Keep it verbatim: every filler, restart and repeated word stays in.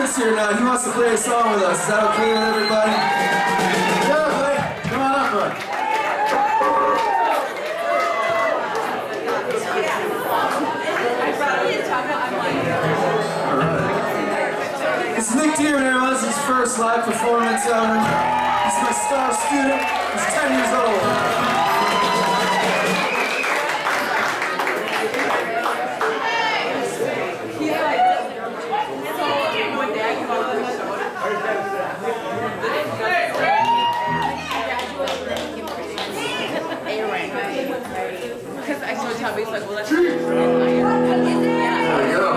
Chris here now. He wants to play a song with us. Is that okay with everybody? Yeah, buddy. Come on up, bud. Alright. This is Nick Dearman, everyone. This is his first live performance ever. He's my star student. He's ten years old. Because I showed Toby, he's like, well, that's... There we go.